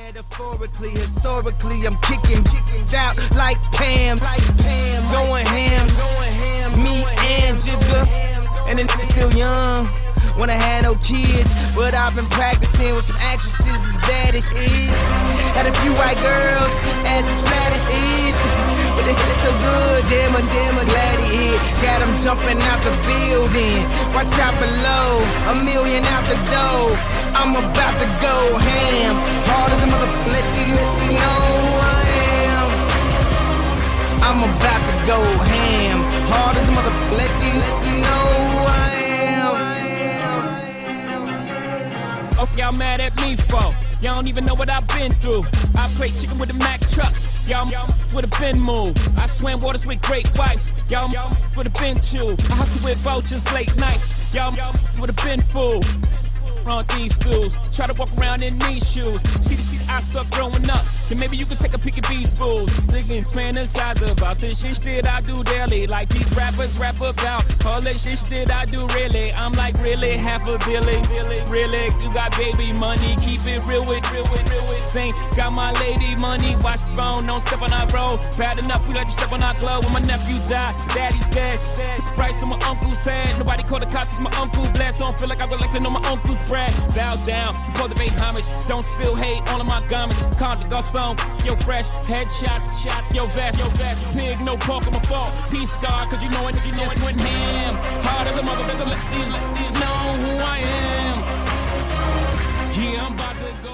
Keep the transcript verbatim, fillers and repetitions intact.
Metaphorically, historically, I'm kicking chickens out like Pam, like Pam, going ham, going ham. Me and Jigga, and the nigga still young. When I had no kids, but I've been practicing with some actresses as bad as is. Had a few white girls as as flat as is, but they did so good, damn, I'm damn, I'm glad he hit. Got them jumping out the building. Watch out below, a million out the door. I'm about to go ham, hard as a motherfucker. Let you, let you know who I am. I'm about to go ham, hard as a motherfucker. Let you, let you know who I am. Oh, y'all mad at me for? Y'all don't even know what I've been through. I played chicken with a Mack truck. Y'all with a bin move. I swam waters with great whites. Y'all with a bin chew. I hustle with vultures late nights. Y'all with a bin fool. On these schools, try to walk around in these shoes. See the shit I suck growing up, then maybe you can take a peek at these fools. Digging, fantasize about this shit that I do daily. Like these rappers rap about all this shit that I do really. I'm like really half a billy, really. You got baby money, keep it real with, real with, real with. Ain't got my lady money, watch the phone, don't step on our road. Bad enough, we let you step on our glove. When my nephew died, daddy's dead. Took a price on my uncle's head. Nobody called the cops, my uncle blessed. So I don't feel like I would like to know my uncle's brag. Bow down, cultivate homage. Don't spill hate all of my garments. Conde Garçon, yo fresh. Headshot, shot, yo vest, yo vest. Pig, no pork on my fault. Peace God, cause you know it, you just went ham. Hard as a motherfucker, let these, let these know who I am. Yeah, I'm about to go.